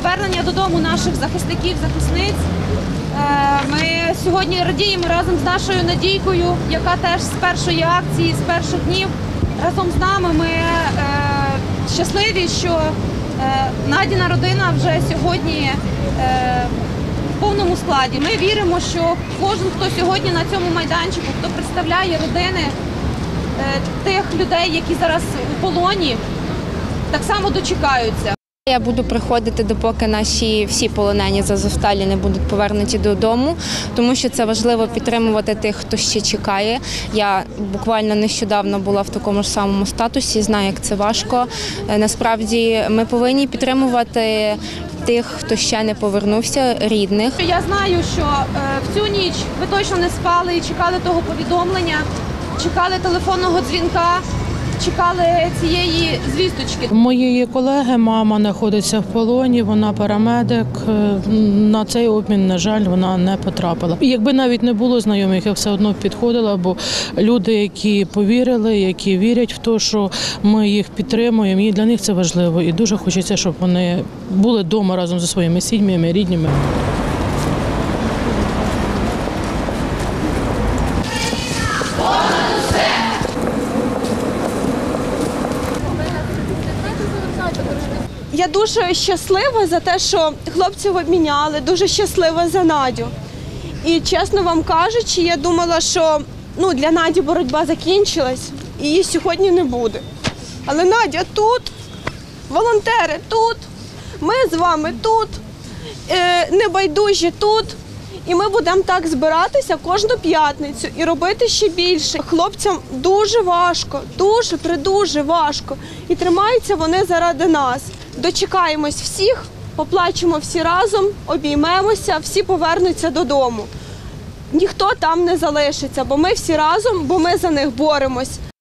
повернення додому наших захисників, захисниць. Ми сьогодні радіємо разом з нашою Надійкою, яка теж з першої акції, з перших днів разом з нами. Ми щасливі, що Надіна родина вже сьогодні в повному складі. Ми віримо, що кожен, хто сьогодні на цьому майданчику, хто представляє родини тих людей, які зараз у полоні, так само дочекаються. Я буду приходити, допоки наші всі полонені з Азовсталі не будуть повернуті додому, тому що це важливо підтримувати тих, хто ще чекає. Я буквально нещодавно була в такому ж самому статусі, знаю, як це важко. Насправді ми повинні підтримувати тих, хто ще не повернувся, рідних. Я знаю, що в цю ніч ви точно не спали і чекали того повідомлення, чекали телефонного дзвінка, чекали цієї звісточки. Моєї колеги мама знаходиться в полоні, вона парамедик. На цей обмін, на жаль, вона не потрапила. І якби навіть не було знайомих, я все одно підходила, бо люди, які повірили, які вірять в те, що ми їх підтримуємо, і для них це важливо. І дуже хочеться, щоб вони були вдома разом зі своїми сім'ями, рідними. Я дуже щаслива за те, що хлопців обміняли, дуже щаслива за Надю. І чесно вам кажучи, я думала, що для Наді боротьба закінчилась, і її сьогодні не буде. Але Надя тут, волонтери тут, ми з вами тут, небайдужі тут. І ми будемо так збиратися кожну п'ятницю і робити ще більше. Хлопцям дуже важко, дуже важко. І тримаються вони заради нас. Дочекаємось всіх, поплачемо всі разом, обіймемося, всі повернуться додому. Ніхто там не залишиться, бо ми всі разом, бо ми за них боремось.